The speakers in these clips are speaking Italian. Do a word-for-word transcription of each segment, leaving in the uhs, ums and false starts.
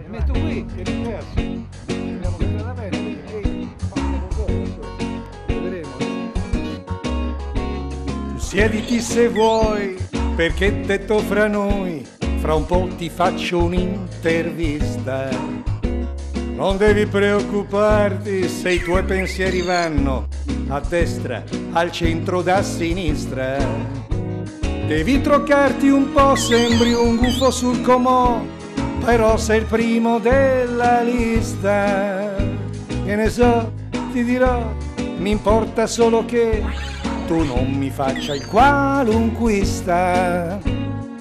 Mi metto qui, che è diverso. Andiamo sempre da me, perché vedremo. Siediti se vuoi, perché detto fra noi, fra un po' ti faccio un'intervista. Non devi preoccuparti se i tuoi pensieri vanno a destra, al centro, da sinistra. Devi troccarti un po', sembri un gufo sul comò, però sei il primo della lista. Che ne so, ti dirò, mi importa solo che tu non mi faccia il qualunquista.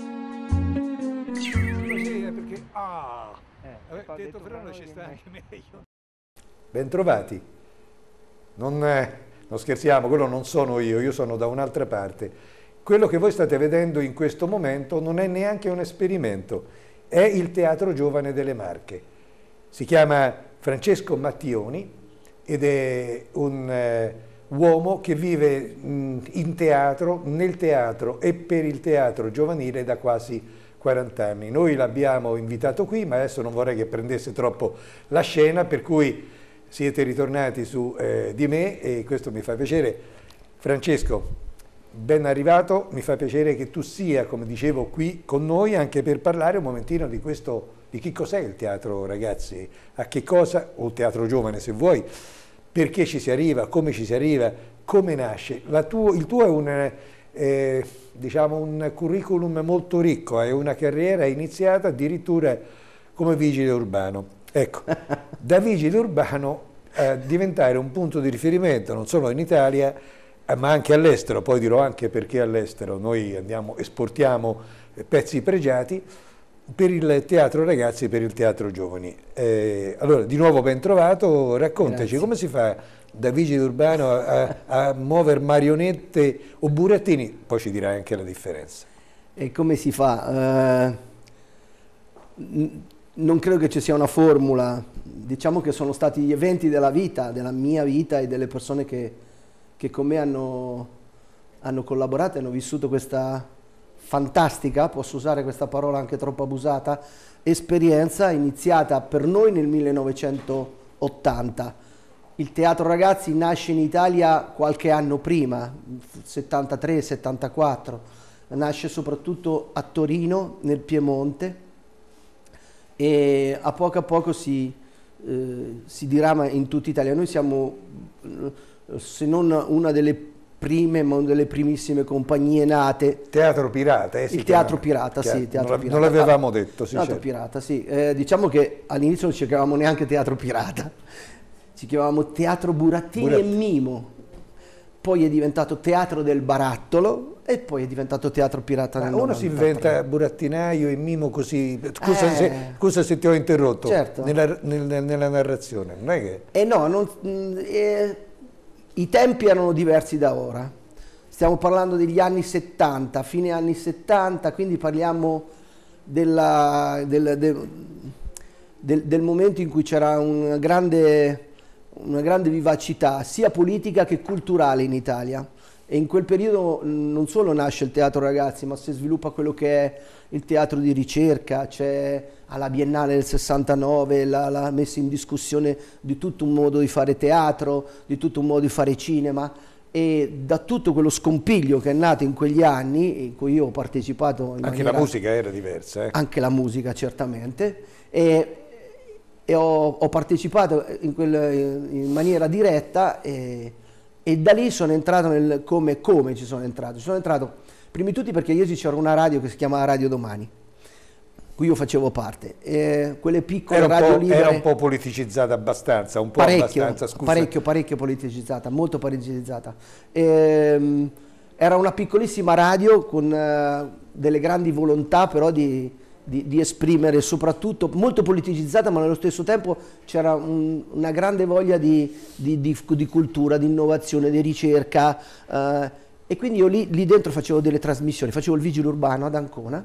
Così è perché... Ah! Eh, detto Frano ci sta anche meglio. Bentrovati. Non, eh, non scherziamo, quello non sono io, io sono da un'altra parte. Quello che voi state vedendo in questo momento non è neanche un esperimento, è il Teatro Giovane delle Marche. Si chiama Francesco Mattioni ed è un eh, uomo che vive mh, in teatro, nel teatro e per il teatro giovanile da quasi quaranta anni. Noi l'abbiamo invitato qui, ma adesso non vorrei che prendesse troppo la scena, per cui siete ritornati su eh, di me e questo mi fa piacere. Francesco, ben arrivato, mi fa piacere che tu sia, come dicevo, qui con noi anche per parlare un momentino di questo, di che cos'è il teatro, ragazzi, a che cosa, o il teatro giovane se vuoi, perché ci si arriva, come ci si arriva, come nasce. La tuo, il tuo è un, eh, diciamo un curriculum molto ricco, è una carriera iniziata addirittura come vigile urbano. Ecco, da vigile urbano a diventare un punto di riferimento non solo in Italia, ma anche all'estero, poi dirò anche perché all'estero noi andiamo, esportiamo pezzi pregiati per il teatro ragazzi e per il teatro giovani. Eh, allora, di nuovo ben trovato, raccontaci. Grazie. Come si fa da vigile urbano a, a, a muovere marionette o burattini, poi ci dirai anche la differenza. E come si fa? Uh, non credo che ci sia una formula, diciamo che sono stati gli eventi della vita, della mia vita e delle persone che che con me hanno, hanno collaborato e hanno vissuto questa fantastica, posso usare questa parola anche troppo abusata, esperienza iniziata per noi nel millenovecentottanta. Il Teatro Ragazzi nasce in Italia qualche anno prima, settantatré settantaquattro, nasce soprattutto a Torino, nel Piemonte, e a poco a poco si, eh, si dirama in tutta Italia. Noi siamo... se non una delle prime, ma una delle primissime compagnie nate. Teatro Pirata, eh, il Teatro Pirata, sì. Teatro non, Pirata. non l'avevamo detto, sì. Teatro certo. Pirata, sì. Eh, diciamo che all'inizio non ci chiamavamo neanche Teatro Pirata, ci chiamavamo Teatro Burattini, Burattini e Mimo. Poi è diventato Teatro del Barattolo e poi è diventato Teatro Pirata nel uno novantatré. Si inventa burattinaio e mimo così. Scusa, eh, se, scusa se ti ho interrotto. Certo. Nella, nel, nella narrazione, non è che... Eh no, non... Eh, i tempi erano diversi da ora, stiamo parlando degli anni settanta, fine anni settanta, quindi parliamo della, del, del, del, del momento in cui c'era una grande, una grande vivacità sia politica che culturale in Italia, e in quel periodo non solo nasce il Teatro Ragazzi, ma si sviluppa quello che è il teatro di ricerca, c'è alla Biennale del sessantanove la, la messa in discussione di tutto un modo di fare teatro, di tutto un modo di fare cinema, e da tutto quello scompiglio che è nato in quegli anni, in cui io ho partecipato in anche maniera, la musica era diversa, eh? Anche la musica certamente, e, e ho, ho partecipato in, quel, in maniera diretta, e, e da lì sono entrato nel come, come ci sono entrato. Ci sono entrato prima di tutti perché ieri c'era una radio che si chiamava Radio Domani, cui io facevo parte, e quelle piccole era radio libere. Era un po' politicizzata abbastanza, un po' parecchio, abbastanza, scusa. Parecchio, parecchio politicizzata, molto politicizzata. E, era una piccolissima radio con uh, delle grandi volontà però di, di, di esprimere, soprattutto molto politicizzata, ma nello stesso tempo c'era un, una grande voglia di, di, di, di cultura, di innovazione, di ricerca, uh, e quindi io lì, lì dentro facevo delle trasmissioni, facevo il vigile urbano ad Ancona,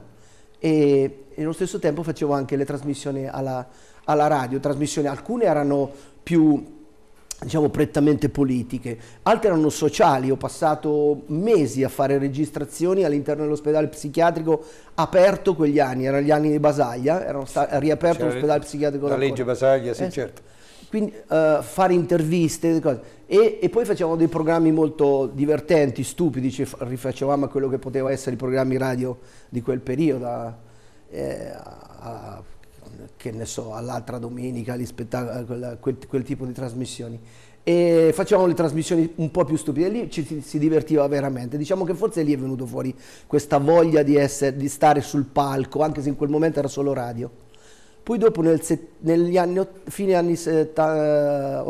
e, e allo stesso tempo facevo anche le trasmissioni alla, alla radio, trasmissioni, alcune erano più diciamo prettamente politiche, altre erano sociali. Ho passato mesi a fare registrazioni all'interno dell'ospedale psichiatrico aperto quegli anni, erano gli anni di Basaglia, erano riaperto l'ospedale psichiatrico. La legge Basaglia, sì, eh, certo. Quindi uh, fare interviste cose. E, e poi facevamo dei programmi molto divertenti, stupidi, ci rifacevamo a quello che poteva essere i programmi radio di quel periodo, a, eh, a, che ne so, all'altra domenica, gli spettacoli, quel, quel tipo di trasmissioni. E facevamo le trasmissioni un po' più stupide, lì ci si, si divertiva veramente. Diciamo che forse lì è venuto fuori questa voglia di, essere, di stare sul palco, anche se in quel momento era solo radio. Poi dopo nel set, negli anni, fine anni settanta,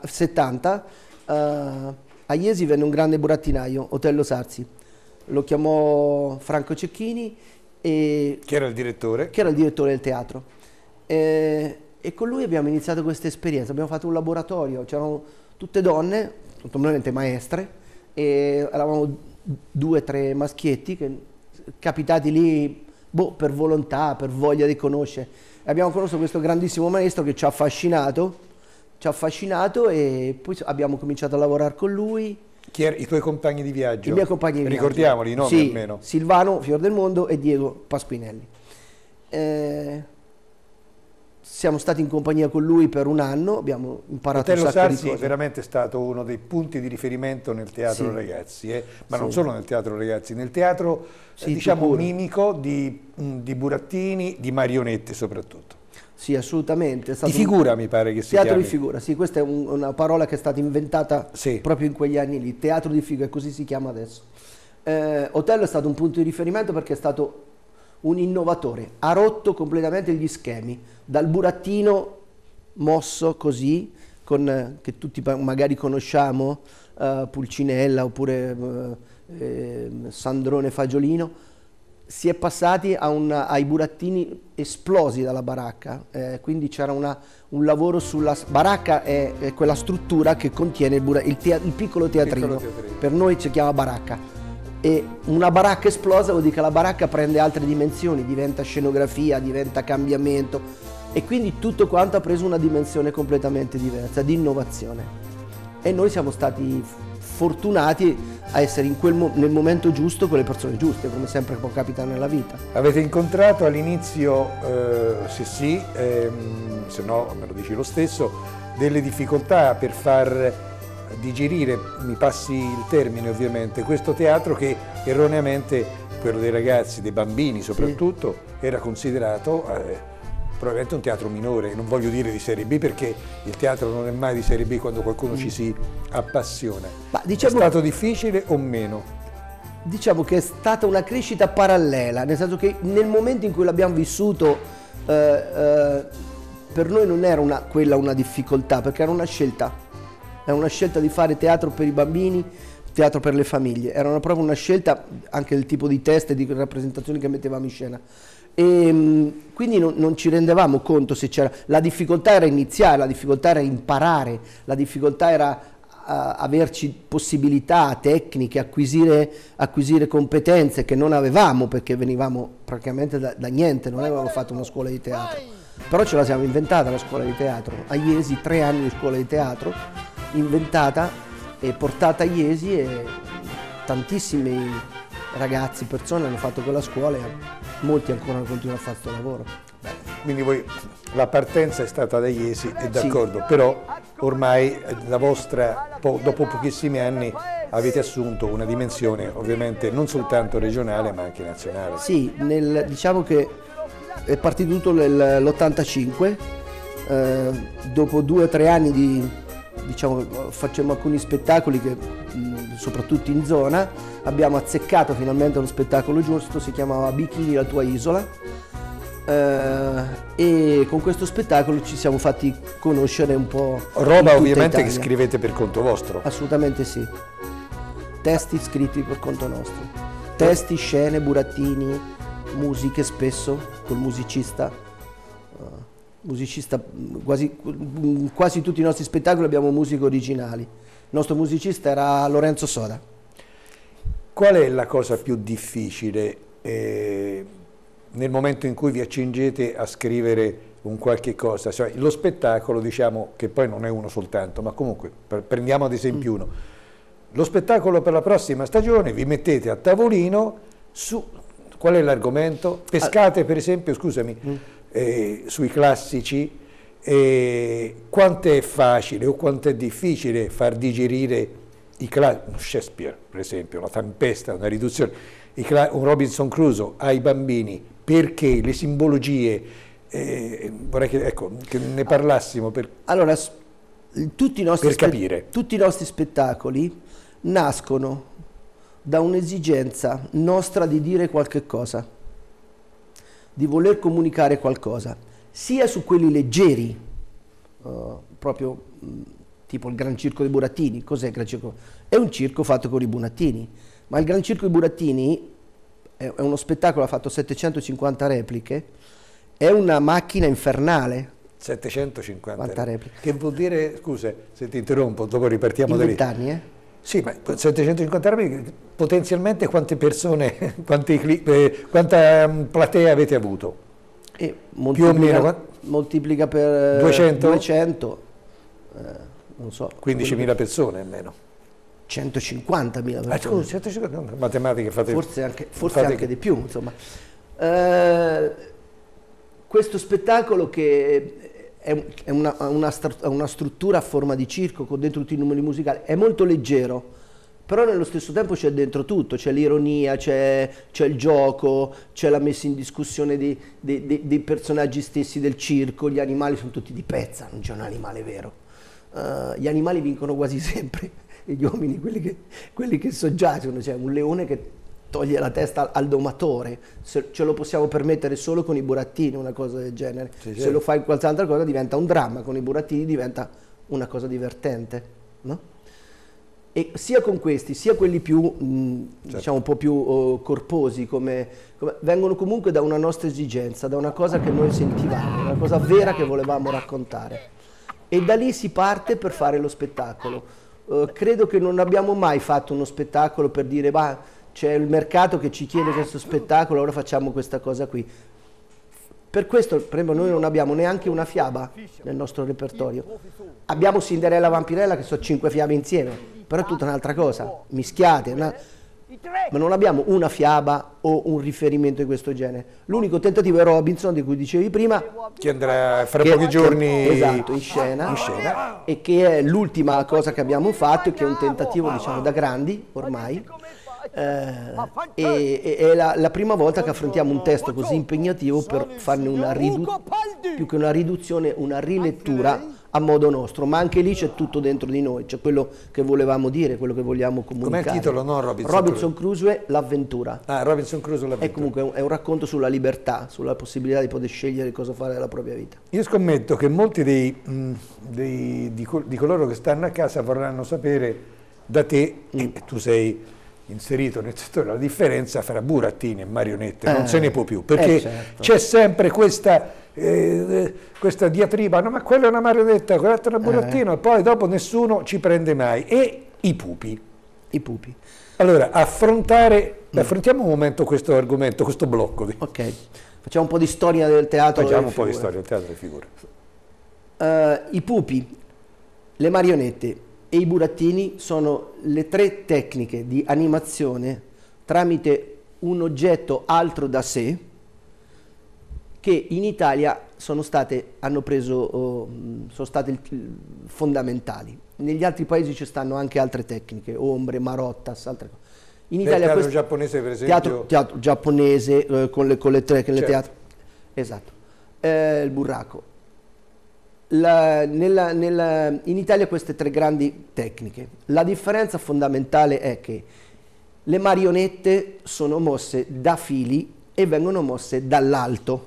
uh, a Iesi venne un grande burattinaio, Otello Sarzi, lo chiamò Franco Cecchini, e, che era il direttore? Che era il direttore del teatro. E, e con lui abbiamo iniziato questa esperienza, abbiamo fatto un laboratorio, c'erano tutte donne, naturalmente maestre, e eravamo due o tre maschietti che capitati lì boh, per volontà, per voglia di conoscere. Abbiamo conosciuto questo grandissimo maestro che ci ha affascinato, ci ha affascinato e poi abbiamo cominciato a lavorare con lui. Chi erano i tuoi compagni di viaggio? I miei compagni di Ricordiamoli, viaggio. i nomi Sì, almeno. Silvano Fiordelmondo e Diego Pasquinelli. Eh, siamo stati in compagnia con lui per un anno, abbiamo imparato Otello un sacco Sarzi di cose. è veramente stato uno dei punti di riferimento nel teatro Sì. ragazzi, eh? ma sì. non solo nel teatro ragazzi, nel teatro sì, eh, diciamo sicuro. mimico di, di burattini, di marionette soprattutto. Sì, assolutamente. È stato Di figura un... mi pare che si teatro chiami. di figura, sì, questa è un, una parola che è stata inventata sì. proprio in quegli anni lì, teatro di figura, così si chiama adesso. Eh, Otello è stato un punto di riferimento perché è stato un innovatore, ha rotto completamente gli schemi, dal burattino mosso così, con, che tutti magari conosciamo, uh, Pulcinella oppure uh, eh, Sandrone Fagiolino, si è passati a una, ai burattini esplosi dalla baracca, eh, quindi c'era un lavoro sulla baracca, è, è quella struttura che contiene il, bura, il, tea, il piccolo teatrino, piccolo teatrino, per noi si chiama baracca, e una baracca esplosa vuol dire che la baracca prende altre dimensioni, diventa scenografia, diventa cambiamento, e quindi tutto quanto ha preso una dimensione completamente diversa, di innovazione, e noi siamo stati fortunati a essere in quel mo nel momento giusto con le persone giuste, come sempre può capitare nella vita. Avete incontrato all'inizio, eh, se sì, ehm, se no me lo dici lo stesso, delle difficoltà per far digerire, mi passi il termine ovviamente, questo teatro che erroneamente, quello dei ragazzi, dei bambini soprattutto, sì. era considerato eh, probabilmente un teatro minore, non voglio dire di serie B perché il teatro non è mai di serie B quando qualcuno mm. ci si appassiona. Ma diciamo, è stato difficile o meno? Diciamo che è stata una crescita parallela, nel senso che nel momento in cui l'abbiamo vissuto eh, eh, per noi non era una, quella una difficoltà, perché era una scelta, era una scelta di fare teatro per i bambini, teatro per le famiglie, era una, proprio una scelta anche del tipo di teste e di rappresentazioni che mettevamo in scena. E quindi non, non ci rendevamo conto se c'era, la difficoltà era iniziare, la difficoltà era imparare, la difficoltà era uh, averci possibilità tecniche, acquisire, acquisire competenze che non avevamo perché venivamo praticamente da, da niente, non avevamo fatto una scuola di teatro, però ce la siamo inventata la scuola di teatro, a Iesi tre anni di scuola di teatro, inventata e portata a Iesi, e tantissimi ragazzi, persone hanno fatto quella scuola e molti ancora continuano a fare questo lavoro. Beh, quindi voi, la partenza è stata da Iesi, e d'accordo, sì. Però ormai la vostra, po dopo pochissimi anni avete assunto una dimensione ovviamente non soltanto regionale ma anche nazionale. Sì, nel, diciamo che è partito tutto nell'ottantacinque, eh, dopo due o tre anni di, diciamo, facciamo alcuni spettacoli che mh, soprattutto in zona, abbiamo azzeccato finalmente lo spettacolo giusto, si chiamava Bikini la tua isola, eh, e con questo spettacolo ci siamo fatti conoscere un po'. Roba ovviamente Italia. Che scrivete per conto vostro. Assolutamente sì, testi scritti per conto nostro, testi, scene, burattini, musiche spesso col musicista, uh, musicista quasi, quasi tutti i nostri spettacoli abbiamo musiche originali, il nostro musicista era Lorenzo Soda. Qual è la cosa più difficile eh, nel momento in cui vi accingete a scrivere un qualche cosa, cioè, lo spettacolo, diciamo, che poi non è uno soltanto, ma comunque per, prendiamo ad esempio mm. uno, lo spettacolo per la prossima stagione, vi mettete a tavolino su, qual è l'argomento? Pescate per esempio, scusami, mm. eh, sui classici, eh, quanto è facile o quanto è difficile far digerire i classici, Shakespeare per esempio, La Tempesta, una riduzione, un Robinson Crusoe ai bambini, perché le simbologie, eh, vorrei che, ecco, che ne parlassimo per, allora, tutti i nostri per capire. Tutti i nostri spettacoli nascono da un'esigenza nostra di dire qualche cosa, di voler comunicare qualcosa, sia su quelli leggeri, uh, proprio mh, tipo il Gran Circo dei Burattini. Cos'è il Gran Circo? È un circo fatto con i burattini, ma il Gran Circo dei Burattini è, è uno spettacolo, ha fatto settecentocinquanta repliche, è una macchina infernale. settecentocinquanta repliche. Che vuol dire, scusa se ti interrompo, dopo ripartiamo da lì. In vent'anni, eh? Sì, ma settecentocinquanta repliche, potenzialmente quante persone, quanti, eh, quanta platea avete avuto? E più o meno moltiplica per duecento, duecento eh, non so, quindicimila persone almeno, centocinquantamila persone. Ah, scusa, centocinquanta, matematica fate, forse anche, forse fate anche che... di più, insomma. Eh, questo spettacolo che è, è una, una, una struttura a forma di circo con dentro tutti i numeri musicali, è molto leggero, però nello stesso tempo c'è dentro tutto, c'è l'ironia, c'è il gioco, c'è la messa in discussione dei, dei, dei, dei personaggi stessi del circo. Gli animali sono tutti di pezza, non c'è un animale vero. Uh, gli animali vincono quasi sempre, e gli uomini quelli che, quelli che soggiacciono, c'è un leone che toglie la testa al domatore, se, ce lo possiamo permettere solo con i burattini, una cosa del genere. Sì, se sì. lo fai in qualche altra cosa diventa un dramma, con i burattini diventa una cosa divertente, no? E sia con questi, sia quelli più, mh, certo. diciamo, un po' più uh, corposi, come, come, vengono comunque da una nostra esigenza, da una cosa che noi sentivamo, una cosa vera che volevamo raccontare. E da lì si parte per fare lo spettacolo. Uh, credo che non abbiamo mai fatto uno spettacolo per dire, bah, c'è il mercato che ci chiede questo spettacolo, ora facciamo questa cosa qui. Per questo, per esempio, noi non abbiamo neanche una fiaba nel nostro repertorio. Abbiamo Cinderella Vampirella, che sono cinque fiabe insieme, però è tutta un'altra cosa, mischiate, una... ma non abbiamo una fiaba o un riferimento di questo genere. L'unico tentativo è Robinson, di cui dicevi prima, che andrà fra pochi giorni esatto, in scena, in scena, e che è l'ultima cosa che abbiamo fatto, e che è un tentativo, diciamo, da grandi ormai. Eh, e, e è la, la prima volta che affrontiamo un testo così impegnativo per farne una riduzione, più che una riduzione, una rilettura a modo nostro, ma anche lì c'è tutto dentro di noi, c'è quello che volevamo dire, quello che vogliamo comunicare. Com'è il titolo, no? Robinson, Robinson Crusoe, l'avventura. Ah, Robinson Crusoe, l'avventura. È comunque un, è un racconto sulla libertà, sulla possibilità di poter scegliere cosa fare della propria vita. Io scommetto che molti dei, mh, dei, di, col, di coloro che stanno a casa vorranno sapere da te, mm. e tu sei inserito nel settore, la differenza fra burattini e marionette, eh, non se ne può più, perché eh certo. c'è sempre questa, eh, questa diatriba, no, ma quella è una marionetta, quell'altro è un burattino, eh. e poi dopo nessuno ci prende mai. E i pupi. I pupi. Allora, affrontare, mm. affrontiamo un momento questo argomento, questo blocco. Di... Ok, facciamo un po' di storia del teatro. Facciamo un po' di storia del teatro e figure. Uh, I pupi, le marionette e i burattini sono le tre tecniche di animazione tramite un oggetto altro da sé che in Italia sono state, hanno preso, oh, sono state fondamentali. Negli altri paesi ci stanno anche altre tecniche, ombre, marottas, altre cose. In Italia teatro questo, giapponese per esempio? Teatro, teatro giapponese eh, con, le, con le tre, con certo. le teatro. Esatto. Eh, il burraco. La, nella, nella, in Italia queste tre grandi tecniche. La differenza fondamentale è che le marionette sono mosse da fili e vengono mosse dall'alto.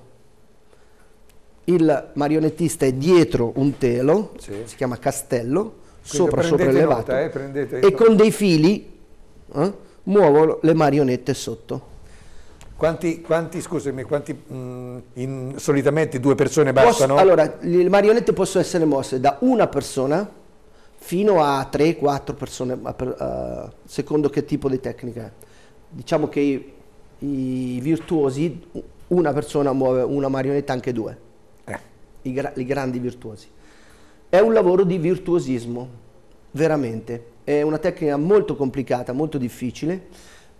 Il marionettista è dietro un telo, sì. si chiama castello, quindi sopra sopraelevato, nota, eh, prendete... e con dei fili eh, muovono le marionette sotto. Quanti, quanti scusami, quanti, mh, in, solitamente due persone bastano? Posso, allora, le marionette possono essere mosse da una persona fino a tre quattro persone, uh, secondo che tipo di tecnica è. Diciamo che i, i virtuosi, una persona muove una marionetta, anche due. Eh. i, gra i grandi virtuosi. È un lavoro di virtuosismo, veramente. È una tecnica molto complicata, molto difficile,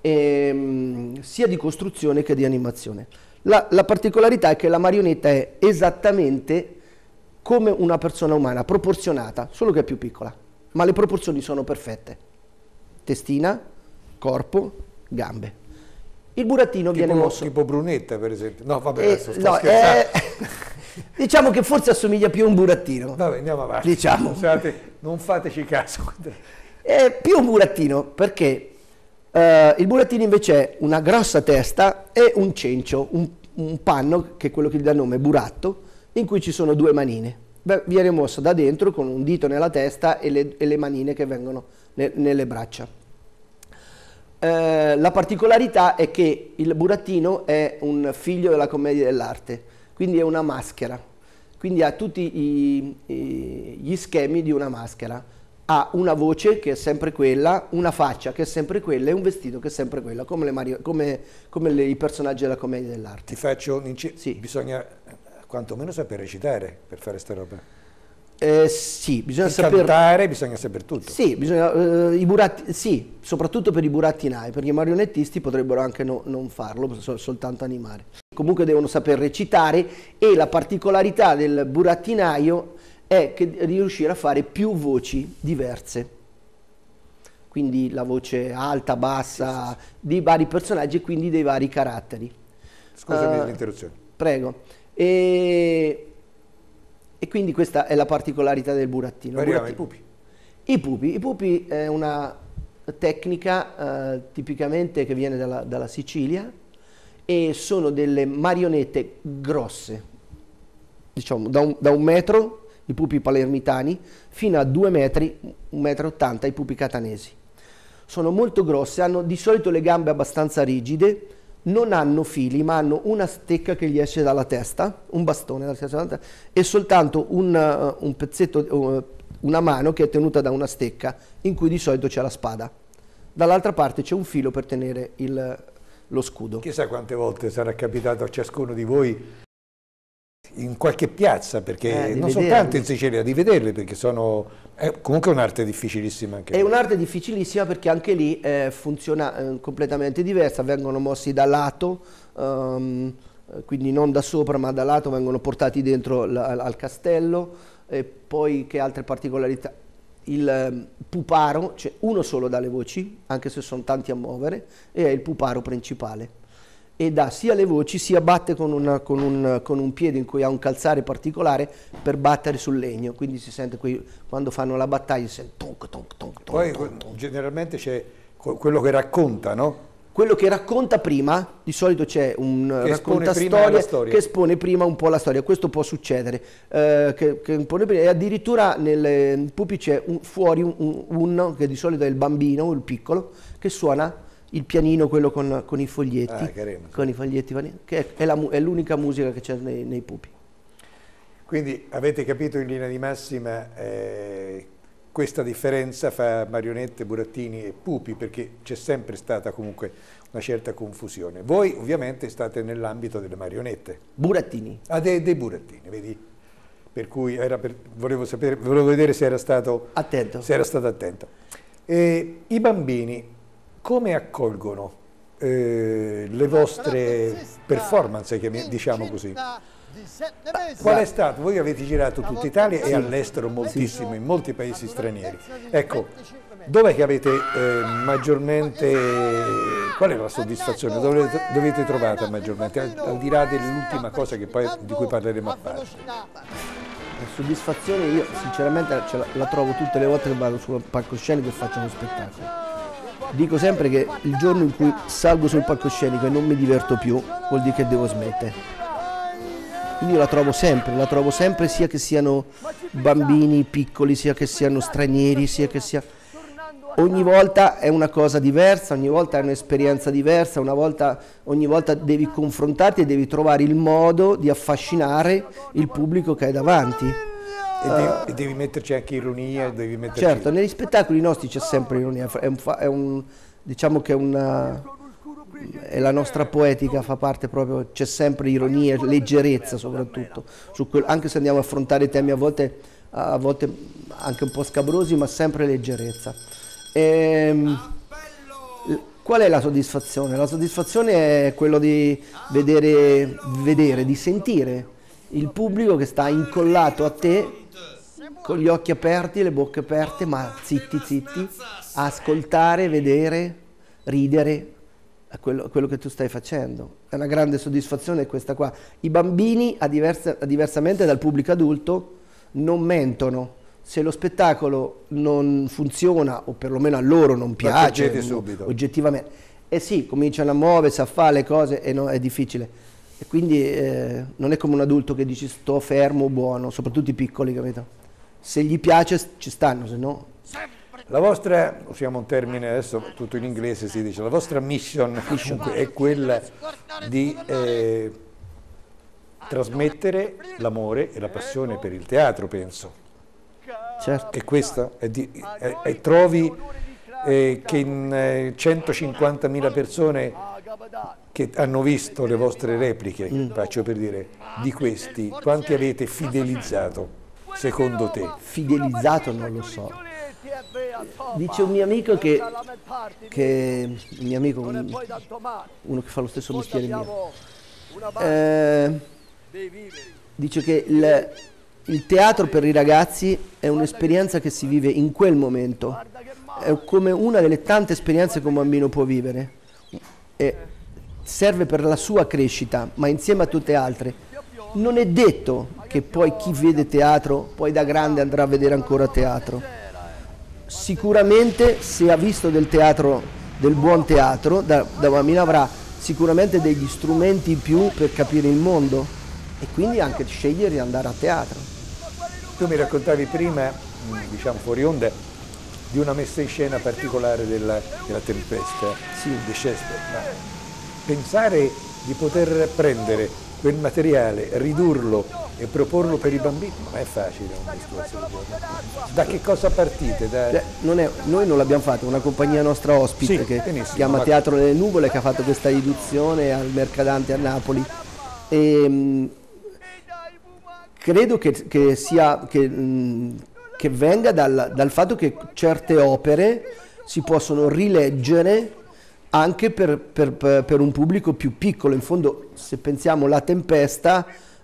ehm, sia di costruzione che di animazione. La, la particolarità è che la marionetta è esattamente come una persona umana, proporzionata, solo che è più piccola, ma le proporzioni sono perfette. Testina, corpo, gambe. Il burattino tipo, viene mosso... Tipo Brunetta, per esempio. No, vabbè, eh, adesso sto no, scherzando. eh, diciamo che forse assomiglia più a un burattino. Vabbè, andiamo avanti. Diciamo. Scusate, non fateci caso. È più un burattino, perché eh, il burattino invece è una grossa testa e un cencio, un, un panno, che è quello che gli dà nome buratto, in cui ci sono due manine. Beh, viene mosso da dentro con un dito nella testa e le, e le manine che vengono ne, nelle braccia. Eh, la particolarità è che il burattino è un figlio della commedia dell'arte, quindi è una maschera, quindi ha tutti i, i, gli schemi di una maschera. Ha una voce che è sempre quella, una faccia che è sempre quella e un vestito che è sempre quella, come, le Mario, come, come le, i personaggi della commedia dell'arte. Ti faccio un inciso. Sì. Bisogna quantomeno saper recitare per fare sta roba. Eh, sì, bisogna saper... Cantare, bisogna saper tutto. Sì, bisogna, eh, i buratti, sì, soprattutto per i burattinai, perché i marionettisti potrebbero anche no, non farlo, sol, soltanto animare. Comunque devono saper recitare e la particolarità del burattinaio è che di riuscire a fare più voci diverse. Quindi la voce alta, bassa, sì, sì, sì, di vari personaggi e quindi dei vari caratteri. Scusami uh, l'interruzione. Prego. E, e quindi questa è la particolarità del burattino. Arriviamo burattino. ai pupi. I pupi. I pupi è una tecnica eh, tipicamente che viene dalla, dalla Sicilia e sono delle marionette grosse, diciamo da un, da un metro i pupi palermitani fino a due metri, un metro e ottanta i pupi catanesi. Sono molto grosse, hanno di solito le gambe abbastanza rigide, non hanno fili, ma hanno una stecca che gli esce dalla testa, un bastone dalla testa, e soltanto un, uh, un pezzetto, uh, una mano che è tenuta da una stecca, in cui di solito c'è la spada. Dall'altra parte c'è un filo per tenere il, lo scudo. Chissà quante volte sarà capitato a ciascuno di voi in qualche piazza, perché eh, non vederli. soltanto in Sicilia, di vederli, perché sono è comunque un'arte difficilissima anche è un'arte difficilissima perché anche lì eh, funziona eh, completamente diversa, vengono mossi da lato, um, quindi non da sopra ma da lato, vengono portati dentro al, al castello. E poi che altre particolarità? Il um, puparo, c'è uno solo dalle voci, anche se sono tanti a muovere, e è il puparo principale. E dà sia le voci, sia batte con, una, con, un, con un piede in cui ha un calzare particolare per battere sul legno, quindi si sente qui, quando fanno la battaglia si sente tonk, tonk, tonk, poi tonk, tonk. Generalmente c'è quello che racconta, no? Quello che racconta prima, di solito c'è un raccontastoria che espone prima un po' la storia, questo può succedere, eh, che, che impone prima, e addirittura nel pupi c'è un, fuori un, un, un, che di solito è il bambino, il piccolo, che suona il pianino, quello con, con i foglietti, ah, con i foglietti, che è, è l'unica musica che c'è nei, nei pupi. Quindi avete capito in linea di massima eh, questa differenza fra marionette, burattini e pupi, perché c'è sempre stata comunque una certa confusione. Voi ovviamente state nell'ambito delle marionette. Burattini. Ah, dei, dei burattini, vedi? Per cui era per, volevo, sapere, volevo vedere se era stato attento. Se era stato attento. E, i bambini come accolgono eh, le vostre performance, diciamo così? Qual è stato? Voi avete girato tutta Italia e all'estero moltissimo, in molti paesi stranieri. Ecco, dov'è che avete eh, maggiormente, qual è la soddisfazione? Dove avete trovata maggiormente, al, al di là dell'ultima cosa che poi, di cui parleremo a parte? La soddisfazione io sinceramente ce la, la trovo tutte le volte che vado sul palcoscenico e faccio uno spettacolo. Dico sempre che il giorno in cui salgo sul palcoscenico e non mi diverto più, vuol dire che devo smettere. Quindi io la trovo sempre, la trovo sempre sia che siano bambini piccoli, sia che siano stranieri, sia che sia... Ogni volta è una cosa diversa, ogni volta è un'esperienza diversa, una volta, ogni volta devi confrontarti e devi trovare il modo di affascinare il pubblico che hai davanti. E devi, uh, e devi metterci anche ironia, devi metterci... Certo, negli spettacoli nostri c'è sempre ironia, è un, è un, diciamo che è una, e la nostra poetica fa parte proprio, c'è sempre ironia, leggerezza soprattutto, su quel, anche se andiamo a affrontare temi a volte, a volte anche un po' scabrosi, ma sempre leggerezza. E, qual è la soddisfazione? La soddisfazione è quello di vedere, vedere, di sentire il pubblico che sta incollato a te con gli occhi aperti, le bocche aperte, ma zitti zitti, a ascoltare, vedere, ridere a quello, a quello che tu stai facendo. È una grande soddisfazione questa qua. I bambini, a diversa, a diversamente dal pubblico adulto, non mentono. Se lo spettacolo non funziona, o perlomeno a loro non piace, subito. oggettivamente, eh sì, cominciano a muoversi, a fare le cose e no, è difficile. E quindi eh, non è come un adulto che dici sto fermo, buono, soprattutto i piccoli, capito? Se gli piace ci stanno, se no... La vostra, usiamo un termine adesso tutto in inglese, si dice, la vostra mission, mission. è quella di eh, trasmettere l'amore e la passione per il teatro, penso. Certo. E questa? E, di, e, e trovi eh, che in eh, centocinquantamila persone che hanno visto le vostre repliche, mm. faccio per dire, di questi, quanti avete fidelizzato, secondo te? Fidelizzato non lo so. Dice un mio amico che, che un mio amico, un, uno che fa lo stesso mestiere mio, eh, dice che il, il teatro per i ragazzi è un'esperienza che si vive in quel momento, è come una delle tante esperienze che un bambino può vivere, e serve per la sua crescita, ma insieme a tutte altre. Non è detto che poi chi vede teatro poi da grande andrà a vedere ancora teatro. Sicuramente se ha visto del teatro, del buon teatro, da, da bambino avrà sicuramente degli strumenti in più per capire il mondo e quindi anche scegliere di andare a teatro. Tu mi raccontavi prima, diciamo fuori onda, di una messa in scena particolare della, della Tempesta, sì. di Shakespeare, ma pensare di poter prendere quel materiale, ridurlo e proporlo per i bambini non è facile un discorso del giorno. Da che cosa partite? Da... Cioè, non è, noi non l'abbiamo fatto, una compagnia nostra ospite sì, che benissimo, si chiama ma... Teatro nelle Nuvole, che ha fatto questa riduzione al Mercadante a Napoli. E, mh, credo che, che, sia, che, mh, che venga dal, dal fatto che certe opere si possono rileggere anche per, per, per un pubblico più piccolo. In fondo, se pensiamo La Tempesta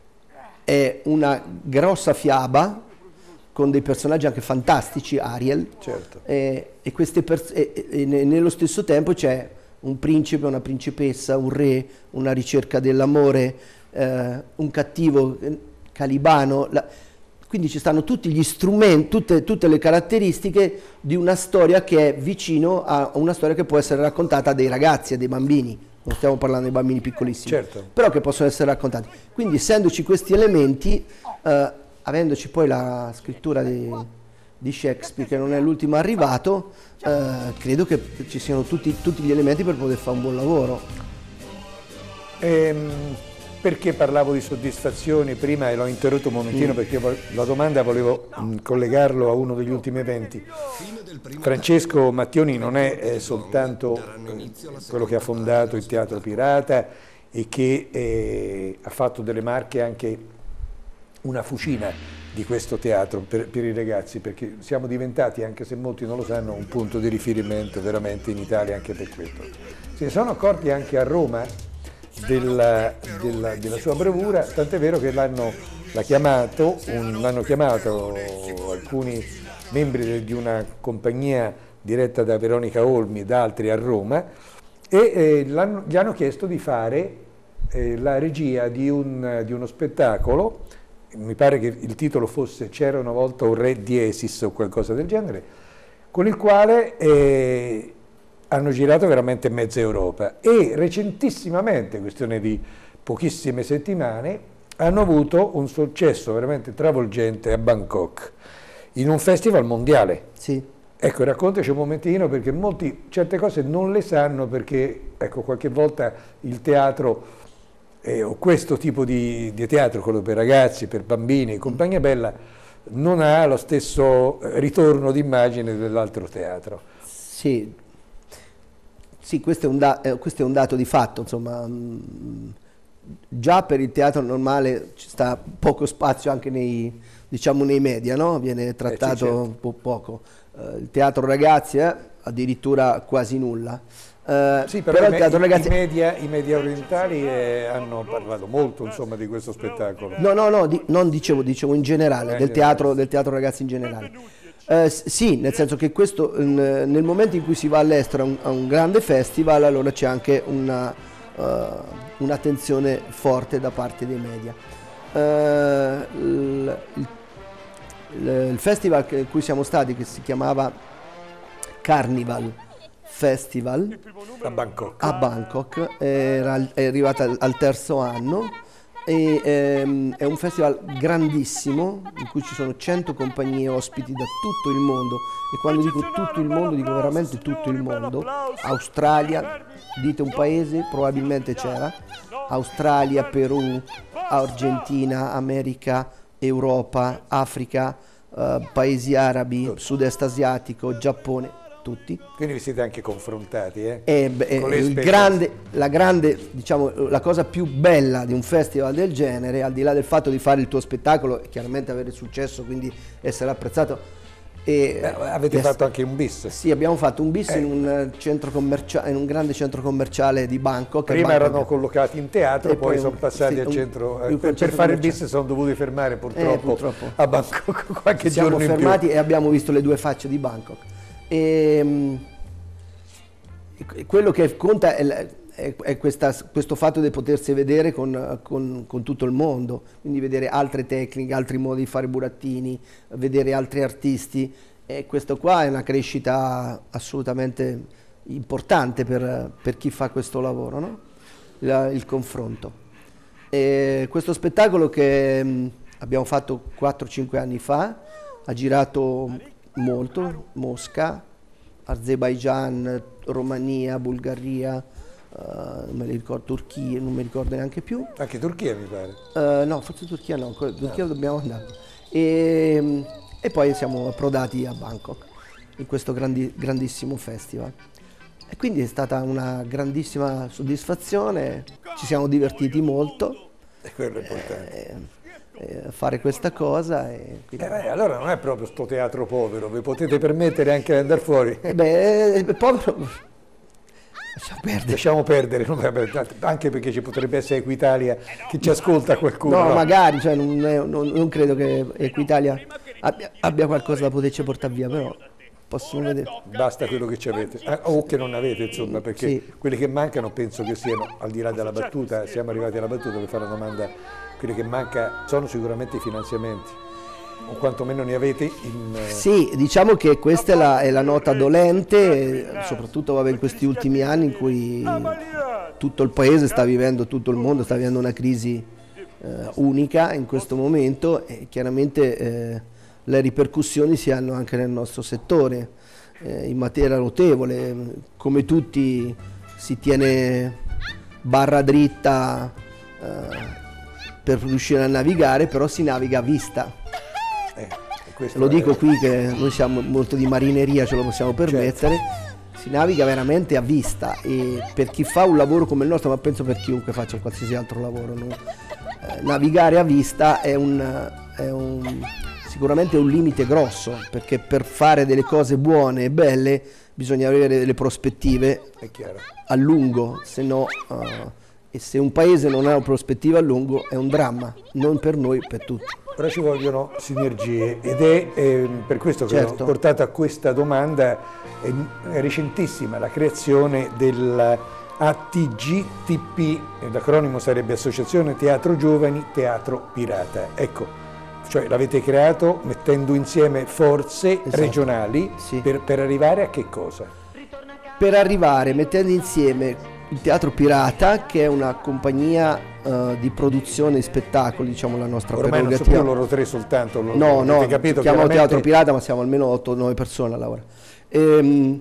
è una grossa fiaba con dei personaggi anche fantastici, Ariel, certo. e, e, queste e, e nello stesso tempo c'è un principe, una principessa, un re, una ricerca dell'amore, eh, un cattivo, Calibano, la, quindi ci stanno tutti gli strumenti, tutte, tutte le caratteristiche di una storia che è vicino a una storia che può essere raccontata a dei ragazzi, a dei bambini, non stiamo parlando dei bambini piccolissimi, certo. però che possono essere raccontati. Quindi essendoci questi elementi, eh, avendoci poi la scrittura di, di Shakespeare, che non è l'ultimo arrivato, eh, credo che ci siano tutti, tutti gli elementi per poter fare un buon lavoro. Ehm... Perché parlavo di soddisfazioni prima e l'ho interrotto un momentino mm. perché la domanda volevo mh, collegarlo a uno degli ultimi eventi. Francesco Mattioni non è eh, soltanto eh, quello che ha fondato il Teatro Pirata e che eh, ha fatto delle marche anche una fucina di questo teatro per, per i ragazzi, perché siamo diventati, anche se molti non lo sanno, un punto di riferimento veramente in Italia anche per questo. Se ne sono accorti anche a Roma Della, della, della sua bravura, tant'è vero che l'hanno chiamato, un, l'hanno chiamato alcuni membri de, di una compagnia diretta da Veronica Olmi e da altri a Roma e eh, gli hanno chiesto di fare eh, la regia di, un, di uno spettacolo, mi pare che il titolo fosse C'era una volta un re di Esis o qualcosa del genere, con il quale eh, hanno girato veramente mezza Europa e recentissimamente, questione di pochissime settimane, hanno avuto un successo veramente travolgente a Bangkok, in un festival mondiale. Sì. Ecco, raccontaci un momentino, perché molti certe cose non le sanno, perché ecco, qualche volta il teatro, eh, o questo tipo di, di teatro, quello per ragazzi, per bambini, compagnia bella, non ha lo stesso ritorno d'immagine dell'altro teatro. Sì. Sì, questo è un, da, eh, questo è un dato di fatto, insomma, mh, già per il teatro normale ci sta poco spazio anche nei, diciamo, nei media, no? Viene trattato eh, sì, certo. un po' poco. Uh, il teatro ragazzi eh, addirittura quasi nulla. Uh, sì, però, però i, il teatro i, ragazzi... i, media, i media orientali eh, hanno parlato molto, insomma, di questo spettacolo. No, no, no, di, non dicevo, dicevo in generale, eh, del, teatro, del teatro ragazzi in generale. Uh, sì, nel senso che questo, in, nel momento in cui si va all'estero a un, a un grande festival, allora c'è anche una, uh, un'attenzione forte da parte dei media. Uh, il, il, il festival in cui siamo stati, che si chiamava Carnival Festival a Bangkok, a Bangkok era, è arrivata al, al terzo anno e ehm, è un festival grandissimo in cui ci sono cento compagnie ospiti da tutto il mondo, e quando dico tutto il mondo dico veramente tutto il mondo. Australia, dite un paese, probabilmente c'era, Australia, Perù, Argentina, America, Europa, Africa, eh, paesi arabi, sud-est asiatico, Giappone, tutti. Quindi vi siete anche confrontati, eh? E, beh, il grande, la grande, diciamo, la cosa più bella di un festival del genere, al di là del fatto di fare il tuo spettacolo e chiaramente avere successo, quindi essere apprezzato. E, eh, avete fatto anche un bis? Sì, abbiamo fatto un bis eh. in un centro commerciale, in un grande centro commerciale di Bangkok. Prima Bangkok. erano collocati in teatro, e poi, poi sono passati sì, al centro. Un, eh, per, per fare il bis sono dovuti fermare purtroppo, eh, purtroppo. a Bangkok qualche Ci siamo giorno in fermati più. E abbiamo visto le due facce di Bangkok. E, quello che conta è, è, è questa, questo fatto di potersi vedere con, con, con tutto il mondo, quindi vedere altre tecniche, altri modi di fare burattini, vedere altri artisti, e questo qua è una crescita assolutamente importante per, per chi fa questo lavoro, no? il, il confronto. E questo spettacolo che mh, abbiamo fatto quattro cinque anni fa, ha girato molto, Mosca, Azerbaijan, Romania, Bulgaria, uh, non me li ricordo, Turchia, non mi ricordo neanche più. Anche Turchia mi pare. Uh, no, forse Turchia no, Turchia no. Dobbiamo andare. E, e poi siamo approdati a Bangkok, in questo grandi, grandissimo festival. E quindi è stata una grandissima soddisfazione, ci siamo divertiti molto. E quello è importante. Eh, fare questa cosa e quindi... eh beh, allora non è proprio sto teatro povero, vi potete permettere anche di andare fuori. Eh beh, povero lasciamo perdere, lasciamo perdere, anche perché ci potrebbe essere Equitalia che ci ascolta qualcuno. No, no? magari, cioè, non, non, non credo che Equitalia abbia, abbia qualcosa da poterci portare via, però possono vedere. Basta quello che ci avete, eh, o che non avete, insomma, perché sì. Quelli che mancano penso che siano, al di là della battuta, siamo arrivati alla battuta per fare una domanda, quelli che manca sono sicuramente i finanziamenti, o quantomeno ne avete in... Sì, diciamo che questa è la, è la nota dolente, soprattutto vabbè, in questi ultimi anni in cui tutto il paese sta vivendo, tutto il mondo sta vivendo una crisi eh, unica in questo momento, e chiaramente eh, le ripercussioni si hanno anche nel nostro settore, eh, in materia notevole, come tutti si tiene barra dritta eh, per riuscire a navigare, però si naviga a vista. Eh, Lo dico è... qui che noi siamo molto di marineria, ce lo possiamo permettere, certo. Si naviga veramente a vista, e per chi fa un lavoro come il nostro, ma penso per chiunque faccia qualsiasi altro lavoro, no? eh, navigare a vista è, un, è un, sicuramente un limite grosso, perché per fare delle cose buone e belle bisogna avere delle prospettive a lungo, se no... Uh, e se un paese non ha una prospettiva a lungo è un dramma, non per noi, per tutti. Però ci vogliono sinergie, ed è eh, per questo che certo. ho portato a questa domanda, è, è recentissima la creazione della A T G T P, l'acronimo sarebbe Associazione Teatro Giovani Teatro Pirata. Ecco, cioè l'avete creato mettendo insieme forze esatto. regionali sì. per, per arrivare a che cosa? Per arrivare mettendo insieme il Teatro Pirata, che è una compagnia uh, di produzione di spettacoli, diciamo la nostra ormai prerogativa. Non sono più loro tre soltanto, lo, no, no, capito, chiamiamo chiaramente... Teatro Pirata, ma siamo almeno otto nove persone a lavorare. Ehm,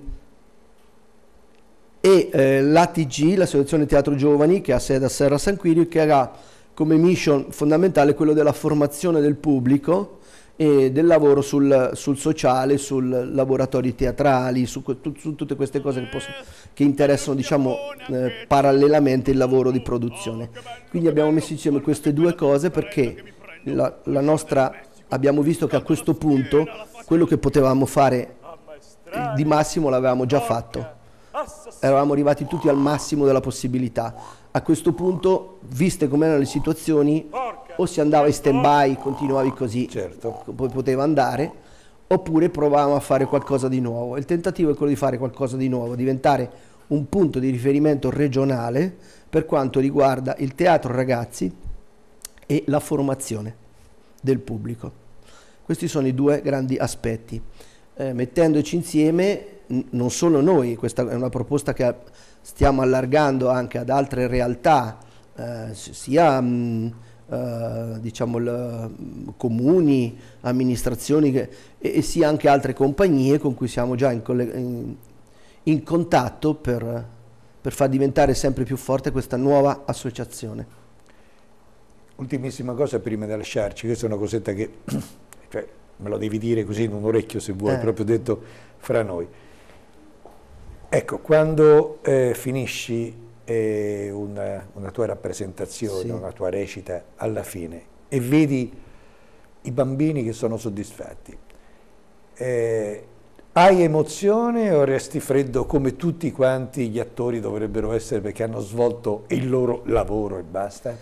e eh, l'A T G, l'Associazione Teatro Giovani, che ha sede a Serra San Quirico, che ha come mission fondamentale quello della formazione del pubblico e del lavoro sul, sul sociale, sul laboratori teatrali, su, su tutte queste cose che, possono, che interessano, diciamo, eh, parallelamente il lavoro di produzione. Quindi abbiamo messo insieme queste due cose perché la, la nostra, abbiamo visto che a questo punto quello che potevamo fare di massimo l'avevamo già fatto. Eravamo arrivati tutti al massimo della possibilità. A questo punto, viste com'erano le situazioni, o si andava in stand-by, continuavi così, certo, poi poteva andare, oppure provavamo a fare qualcosa di nuovo. Il tentativo è quello di fare qualcosa di nuovo, diventare un punto di riferimento regionale per quanto riguarda il teatro ragazzi e la formazione del pubblico. Questi sono i due grandi aspetti. Eh, mettendoci insieme, non solo noi, questa è una proposta che stiamo allargando anche ad altre realtà, eh, sia mh, eh, diciamo l, comuni, amministrazioni che, e, e sia anche altre compagnie con cui siamo già in, in, in contatto per, per far diventare sempre più forte questa nuova associazione. Ultimissima cosa prima di lasciarci, questa è una cosetta che cioè, me lo devi dire così in un orecchio se vuoi, eh. proprio detto fra noi. Ecco, quando eh, finisci eh, una, una tua rappresentazione, sì, una tua recita alla fine e vedi i bambini che sono soddisfatti, eh, hai emozione o resti freddo come tutti quanti gli attori dovrebbero essere perché hanno svolto il loro lavoro e basta?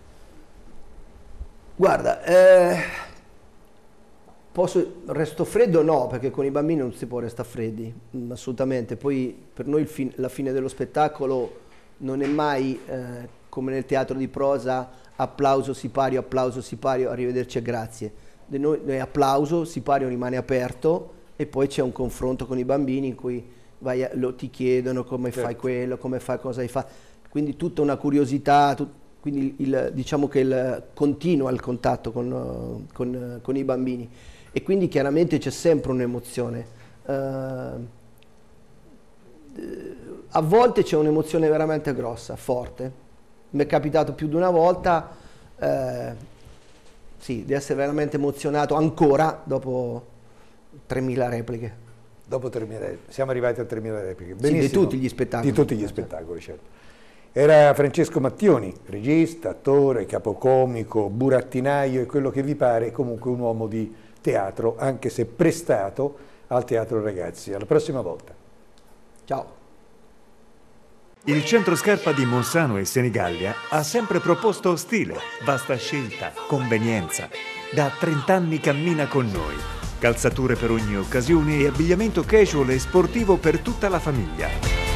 Guarda, eh, posso, resto freddo no, perché con i bambini non si può restare freddi, assolutamente. Poi per noi il fin, la fine dello spettacolo non è mai eh, come nel teatro di prosa, applauso, sipario, applauso, sipario, arrivederci e grazie. De noi, noi applauso, sipario rimane aperto e poi c'è un confronto con i bambini in cui vai a, lo, ti chiedono come certo. fai quello, come fai, cosa hai fatto. Quindi tutta una curiosità, tut, quindi il, diciamo che il, continua il contatto con, con, con i bambini. E quindi chiaramente c'è sempre un'emozione. Uh, a volte c'è un'emozione veramente grossa, forte. Mi è capitato più di una volta eh, sì, di essere veramente emozionato ancora dopo tremila repliche. Dopo tremila, siamo arrivati a tremila repliche. Benissimo. Sì, di tutti gli spettacoli. Di tutti gli spettacoli, certo. Era Francesco Mattioni, regista, attore, capocomico, burattinaio e quello che vi pare, comunque un uomo di teatro, anche se prestato al Teatro Ragazzi. Alla prossima volta. Ciao. Il Centro Scarpa di Monzano e Senigallia ha sempre proposto stile, vasta scelta, convenienza. Da trent'anni cammina con noi. Calzature per ogni occasione e abbigliamento casual e sportivo per tutta la famiglia.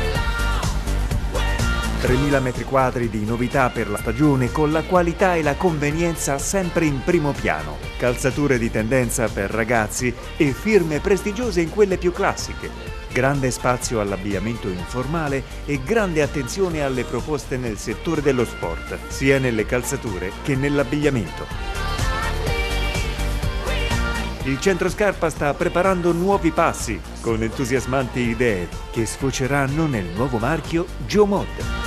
tremila metri quadri di novità per la stagione con la qualità e la convenienza sempre in primo piano. Calzature di tendenza per ragazzi e firme prestigiose in quelle più classiche. Grande spazio all'abbigliamento informale e grande attenzione alle proposte nel settore dello sport, sia nelle calzature che nell'abbigliamento. Il Centro Scarpa sta preparando nuovi passi con entusiasmanti idee che sfoceranno nel nuovo marchio Geomod.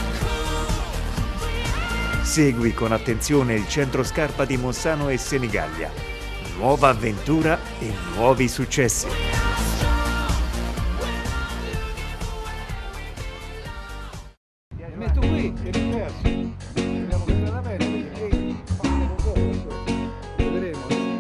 Segui con attenzione il Centro Scarpa di Monzano e Senigallia. Nuova avventura e nuovi successi. Metto qui, è diverso. Andiamo sempre da me, e facciamo cosa, vedremo.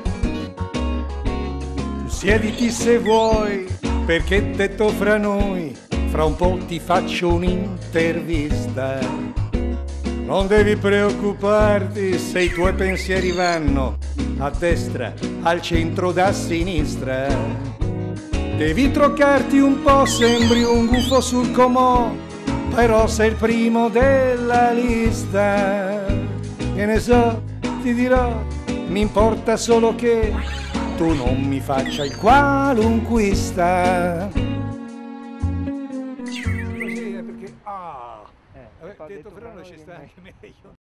Siediti se vuoi, perché detto fra noi, fra un po' ti faccio un'intervista. Non devi preoccuparti se i tuoi pensieri vanno a destra, al centro, da sinistra. Devi troccarti un po', sembri un gufo sul comò, però sei il primo della lista. Che ne so, ti dirò, mi importa solo che tu non mi faccia il qualunquista. Così è perché, ah, eh, detto fra noi ci sta anche meglio.